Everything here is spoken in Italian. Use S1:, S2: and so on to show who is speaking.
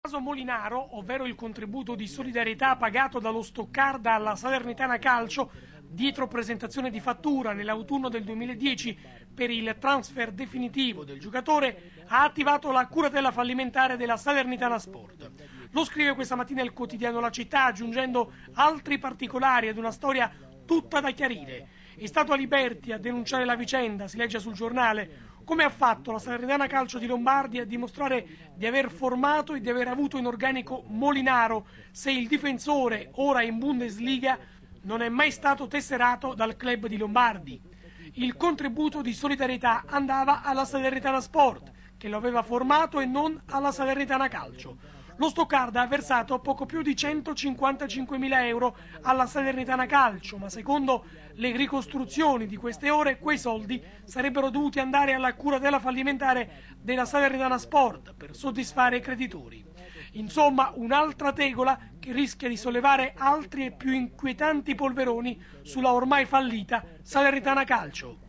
S1: Caso Molinaro, ovvero il contributo di solidarietà pagato dallo Stoccarda alla Salernitana Calcio, dietro presentazione di fattura nell'autunno del 2010 per il transfer definitivo del giocatore, ha attivato la curatela fallimentare della Salernitana Sport. Lo scrive questa mattina il quotidiano La Città, aggiungendo altri particolari ad una storia tutta da chiarire. È stato Aliberti a denunciare la vicenda, si legge sul giornale. Come ha fatto la Salernitana Calcio di Lombardia a dimostrare di aver formato e di aver avuto in organico Molinaro, se il difensore, ora in Bundesliga, non è mai stato tesserato dal club di Lombardi. Il contributo di solidarietà andava alla Salernitana Sport, che lo aveva formato, e non alla Salernitana Calcio. Lo Stoccarda ha versato poco più di 155.000 euro alla Salernitana Calcio, ma secondo le ricostruzioni di queste ore quei soldi sarebbero dovuti andare alla curatela fallimentare della Salernitana Sport per soddisfare i creditori. Insomma, un'altra tegola che rischia di sollevare altri e più inquietanti polveroni sulla ormai fallita Salernitana Calcio.